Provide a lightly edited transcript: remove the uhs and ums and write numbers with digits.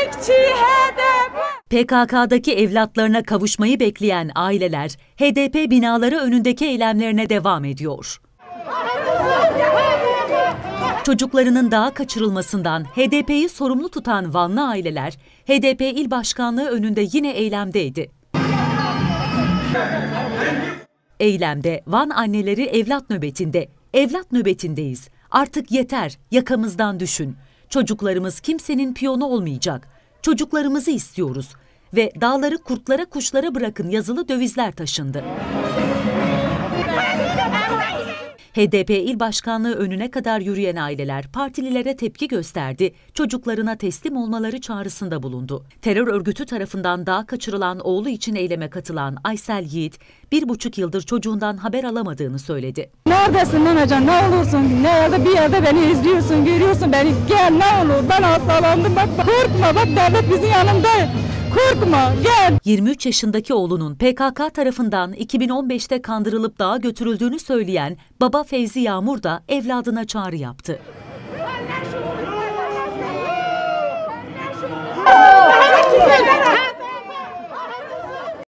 Emekçi HDP. PKK'daki evlatlarına kavuşmayı bekleyen aileler HDP binaları önündeki eylemlerine devam ediyor. Çocuklarının dağa kaçırılmasından HDP'yi sorumlu tutan Vanlı aileler HDP İl Başkanlığı önünde yine eylemdeydi. Eylemde Van anneleri evlat nöbetinde. Evlat nöbetindeyiz. Artık yeter, yakamızdan düşün. Çocuklarımız kimsenin piyonu olmayacak. Çocuklarımızı istiyoruz. Ve dağları kurtlara kuşlara bırakın yazılı dövizler taşındı. HDP İl Başkanlığı önüne kadar yürüyen aileler partililere tepki gösterdi, çocuklarına teslim olmaları çağrısında bulundu. Terör örgütü tarafından dağa kaçırılan oğlu için eyleme katılan Aysel Yiğit, 1,5 yıldır çocuğundan haber alamadığını söyledi. Neredesin Nanacan, ne olursun, nerede bir yerde beni izliyorsun, görüyorsun beni, gel ne olur, ben hastalandım, bak korkma, bak devlet bizim yanımda. Korkma, gel. 23 yaşındaki oğlunun PKK tarafından 2015'te kandırılıp dağa götürüldüğünü söyleyen baba Fevzi Yağmur da evladına çağrı yaptı.